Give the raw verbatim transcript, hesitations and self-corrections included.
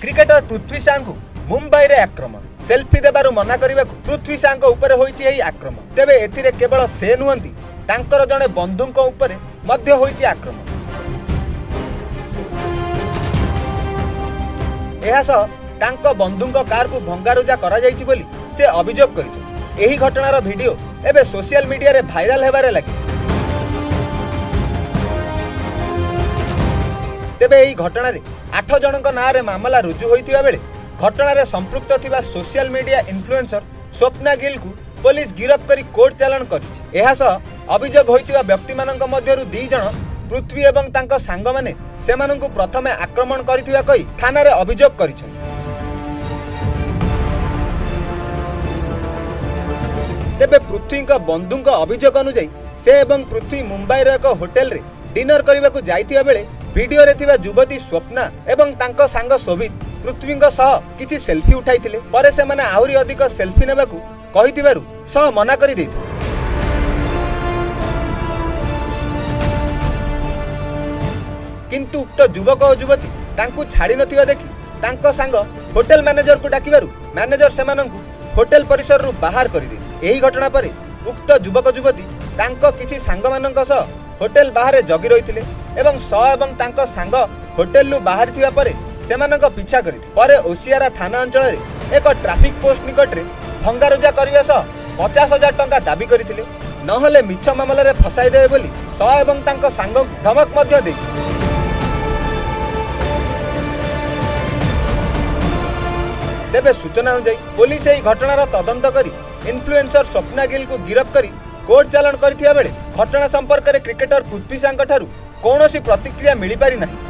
Cricketer Prithvi Shaw को मुंबई रे आक्रमण सेल्फी देबारु मना करने पृथ्वी शॉ उपर होइछि एही आक्रमण। तेबे एथिरे केवल से नुहंती तांकर जणे बंधुंक उपरे मध्य होइछि आक्रमण। एहा सह तांको बंधुंक कार को भंगारुजा करा जाइछि बोली से अभियोग करिछि। एही घटनार वीडियो एबे सोशल मीडिया रे भाइराल हेबारे लागिछि। तेबे एही घटना रे आठ जनक नाँ रे मामला रुजु होइतिबा बेले घटना रे संपृक्त थिबा social media influencer Swapna Gill को पुलिस गिरफ्त करी कोर्ट चालान करिछि। एहा सह अभियोग होइतिबा व्यक्ति मानक मध्यरु दुई जण पृथ्वी एवं तांका सांग माने सेमानंकु प्रथमे आक्रमण करिथिबा कहि थाना रे अभियोग करिछन्। तेबे पृथ्वी बंधुंक अभियोग अनुसार से एवं पृथ्वी मुंबई रो एक होटेल रे डिनर करने को जाइथिबा बेले वीडियो रे थिबा युवती स्वप्ना एवं तांको सांग शोभित पृथ्वी सह किछि सेल्फी उठाइथिले। परे से माने आहुरी अधिक सेल्फी नेबाकू कहिथिबारु सह मना करि दैथिले। किंतु उक्त युवक और युवती तांकू छाड़ी नथिबा देखि तांको सांग होटेल मैनेजर को डाकिबारु मैनेजर सेमानंकू होटेल परिसर रु बाहर करि दैथिले। एही घटना परे उक्त युवक युवती तांको किछि सांग मानंक सह होटेल बाहर जगी रहिथिले एवं स एवं तांको सांग होटेल लु बाहर थिबा परे सेमानंक पीछा करिथिले। परे ओसियारा थाना अंचल रे एक ट्रैफिक पोस्ट निकट रे भंगारुजा करिया सह पचास हजार टंका दाबी करिथिले। नहले मिछ मामला रे फसाई देबे बोली स एवं तांको सांग धमक मध्य देइथिले। तेबे सूचना अनुसार पुलिस एही घटनार तदंत करी इन्फ्लुएंसर स्वप्ना गिल को गिरफ्त करी कोर्ट चालान करथिबा बेले घटना संपर्क में क्रिकेटर पृथ्वी शॉ ठारू कौनसी प्रतिक्रिया मिल पारि नाही।